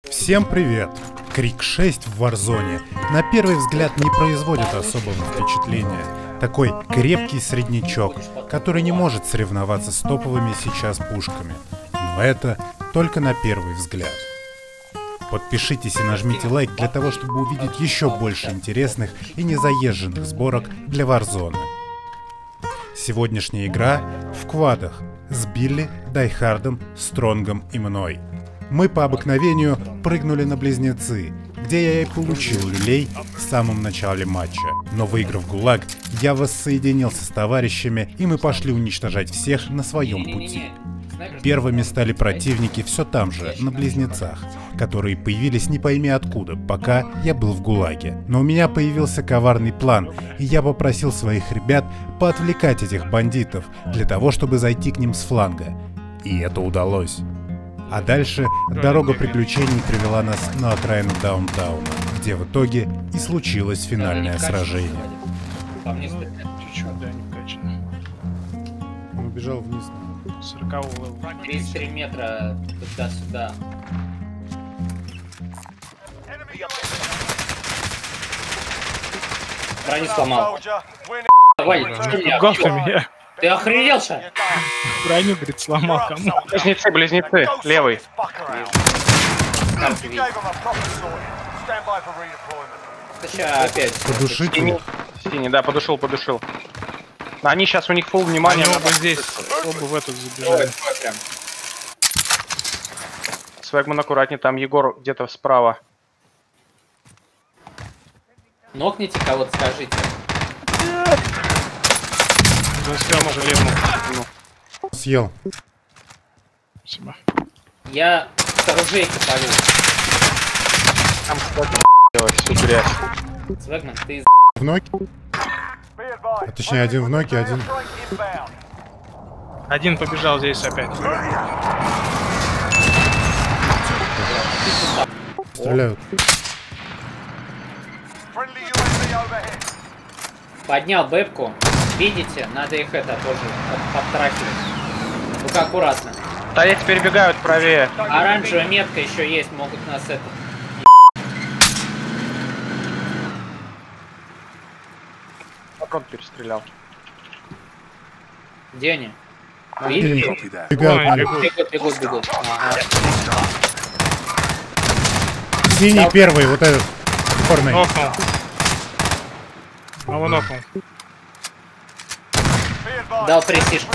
Всем привет! Крик 6 в Warzone на первый взгляд не производит особого впечатления. Такой крепкий среднячок, который не может соревноваться с топовыми сейчас пушками. Но это только на первый взгляд. Подпишитесь и нажмите лайк для того, чтобы увидеть еще больше интересных и незаезженных сборок для Warzone. Сегодняшняя игра в квадах с Билли, Дайхардом, Стронгом и мной. Мы по обыкновению прыгнули на близнецы, где я и получил люлей в самом начале матча. Но выиграв ГУЛАГ, я воссоединился с товарищами, и мы пошли уничтожать всех на своем пути. Первыми стали противники все там же, на близнецах, которые появились не пойми откуда, пока я был в ГУЛАГе. Но у меня появился коварный план, и я попросил своих ребят поотвлекать этих бандитов, для того, чтобы зайти к ним с фланга. И это удалось. А дальше дорога приключений привела нас на окраину даунтауна, где в итоге и случилось финальное сражение. Чуть-чуть, да, не вкачано. Он убежал вниз. 40-й 33 метра туда-сюда. Броню сломал. Давай, Гофа меня. ты охренел, ша? Броню, говорит, сломал кому? Близнецы, левый. Сейчас опять. Подушите их. Синий, да, подушил. Они сейчас, у них фулл внимания. Они оба здесь, оба в этот забежали. Прям. Свегман аккуратнее, там Егор где-то справа. Нокните кого-то, скажите. Застрял уже левому. Съел. Спасибо. Я с оружейки полю. Там Свегман делать всю грязь. Свегман, ты В ноке? А точнее, один в ноке, один... Один побежал здесь опять. Стреляют. поднял бэбку. Видите, надо их это тоже подтрахивать. Только аккуратно. Да, эти перебегают правее. Оранжевая метка еще есть, могут нас это... Патрон перестрелял. Где они? Бегают. Бегут. Ага. Синий первый, вот этот. Черный. Нокнул. А он нокнул. Дал пресишку.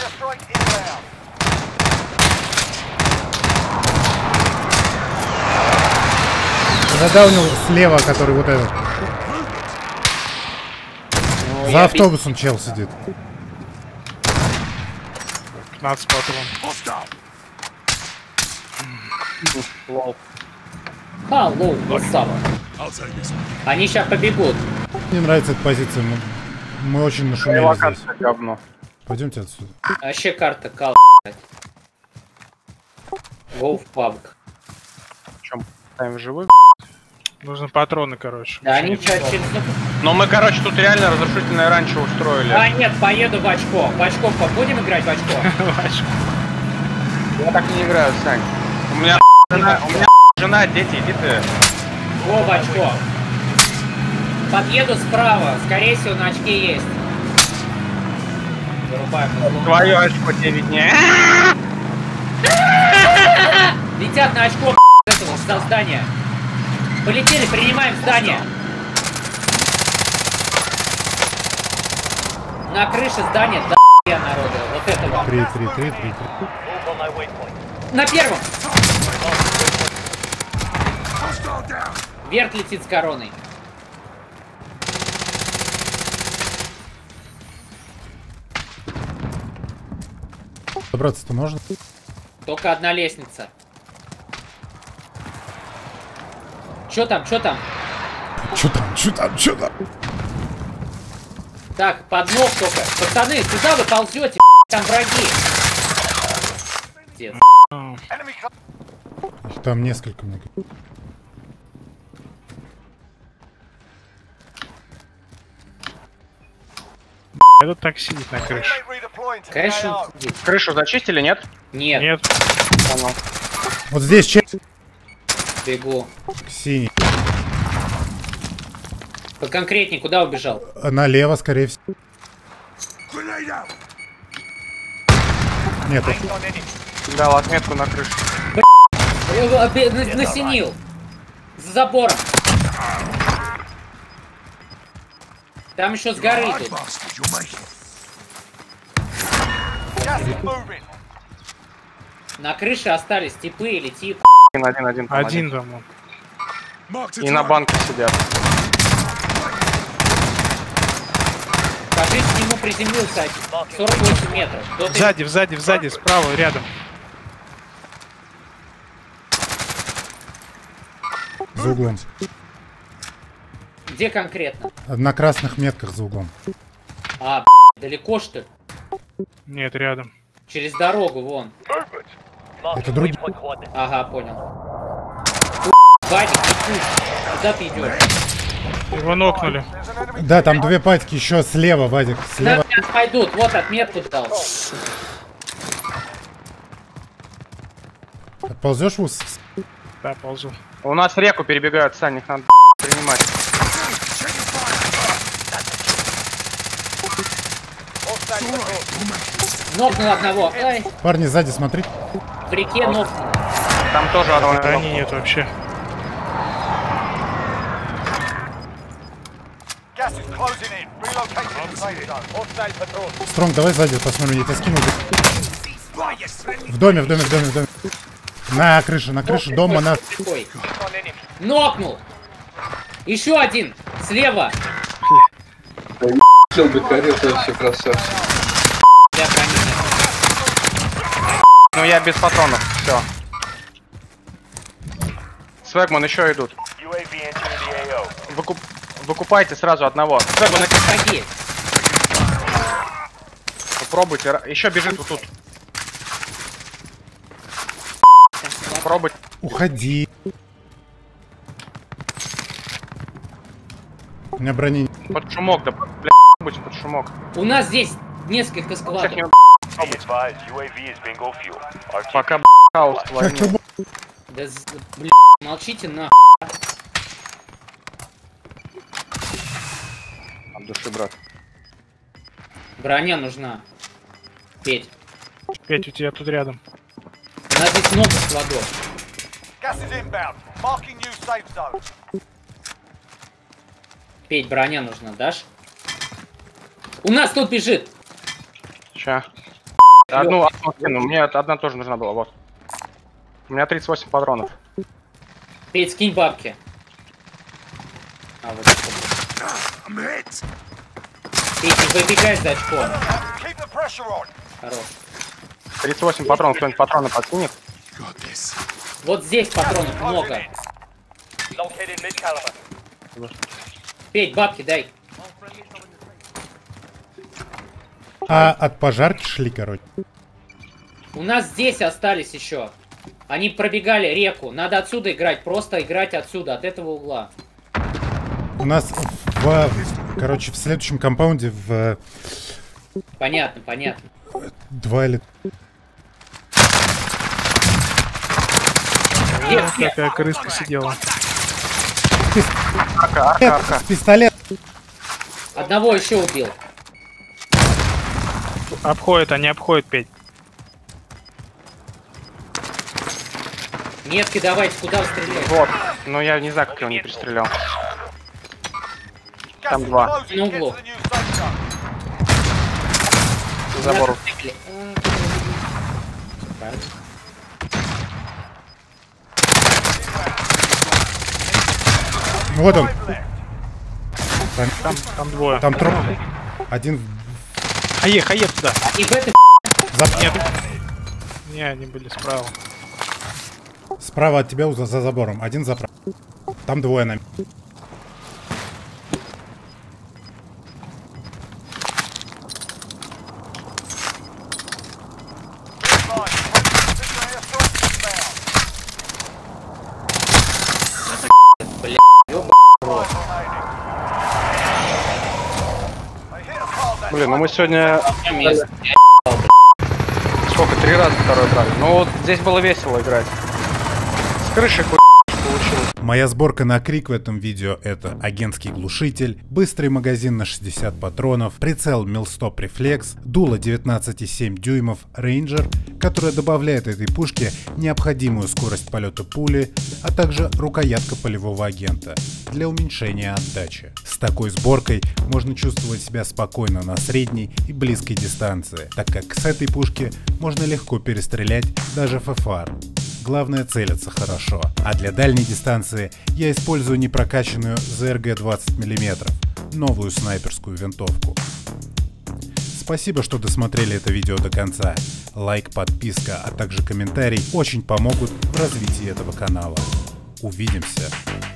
Задаунил слева, который вот этот. Ну, За я автобусом чел сидит. 15 патрон. Лол. Алло, красава. Они сейчас побегут. Мне нравится эта позиция. Мы очень нашумели здесь. Локация говно. Пойдемте отсюда. Вообще карта кал. Go в пабг. Чем? Ставим живой? Нужны патроны, короче. Да они сейчас через... Но мы, короче, тут реально разрушительное ранчо устроили. А нет, поеду в очко. В очко будем играть в очко? Я так не играю, Сань. У меня жена, дети, иди ты. Во, в очко. Подъеду справа. Скорее всего, на очке есть. Вырубаем. Твое очко тебе виднее. Летят на очко этого здания. Полетели, принимаем здание. На крыше здания, да, я народа. Вот этого. 3. На первом. Верт летит с короной. Добраться-то можно? Только одна лестница. Чё там? Чё там? Так, под ног только. Пацаны, куда вы ползете? Там враги. Пиздец. Там несколько, мне кажется. Этот так сидит на крыше. Конечно. Крышу зачистили, нет? Нет. Нет. Понял. Вот здесь чел. Бегу. Синий. Поконкретней, куда убежал? Налево, скорее всего. Нет, Дал отметку на крышу. Насенил. За забором. Там еще с горы идут. На крыше остались типы или тип. Один. там Один там он. И на банке сидят. Кажись, к нему приземлился 48 метров. Кто-то- Сзади, справа, рядом. за углом. Где конкретно? На красных метках за углом. А, далеко что ли? Нет, рядом. Через дорогу, вон. Это другие. Ага, понял. Вадик, ты пусть. Куда ты идешь? Его нокнули. Да, там две патики еще слева, Вадик. Да, Слева. сейчас пойдут. Вот отметку дал. Ползешь в ус? Да, ползу. У нас реку перебегают, Сань, их надо принимать. Нокнул одного. Ай, Парни, сзади смотри. в реке нокнул. Там тоже одно. Брони нет вообще. Стронг, давай сзади посмотрим, я тебя скину. В доме. На крыше дома, на... Ой. Нокнул. Еще один. Слева. Хотел бы корел, вообще красавчик. Для брони. Ну я без патронов, все. Свегман еще идут. Выкупайте сразу одного. Свегман, Погоди. попробуйте. Еще бежит вот тут. Попробуйте. Уходи. У меня брони... Под шумок, да, бля, будь под шумок. У нас здесь несколько Всех складов. не пока хаос Как войны. ты... Да, бля, молчите на. От души, брат. Броня нужна. Петь. Петь, у тебя тут рядом. У нас здесь много складов. Петь, броня нужна, дашь? У нас тут бежит. Ща. Одну кину. Мне одна тоже нужна была, вот. У меня 38 патронов. Петь, скинь бабки. А, вот это. Петь, не выбегай за очком. Хорош. 38 патронов, кто-нибудь патроны подкинет? Вот здесь патронов много. Петь, бабки дай. А от пожарки шли, короче. У нас здесь остались еще. Они пробегали реку. Надо отсюда играть. Просто играть отсюда, от этого угла. У нас короче, в следующем компаунде в Понятно. 2 или... Где? Такая крыска сидела. Арка. С пистолет. Одного еще убил. Обходят, они обходят, Петь. Метки давайте, куда стрелять? Вот. Но я не знаю, как его не пристрелял. Там два. На углу. Забор. Вот он. Там двое. Там труп. Один Хаек туда. И в этой за... Нет. Не, они были справа. Справа от тебя за забором. Один за... Там двое на... Блин, ну мы сегодня место. сколько, 3 раза второй брали. Ну вот здесь было весело играть. С крыши получилось. Моя сборка на крик в этом видео — это агентский глушитель, быстрый магазин на 60 патронов, прицел Milstop Reflex, дуло 19,7 дюймов Ranger, которая добавляет этой пушке необходимую скорость полета пули, а также рукоятка полевого агента для уменьшения отдачи. С такой сборкой можно чувствовать себя спокойно на средней и близкой дистанции, так как с этой пушки можно легко перестрелять даже ФФАР. Главное — целиться хорошо. А для дальней дистанции я использую непрокачанную ЗРГ 20 мм, новую снайперскую винтовку. Спасибо, что досмотрели это видео до конца. Лайк, подписка, а также комментарий очень помогут в развитии этого канала. Увидимся!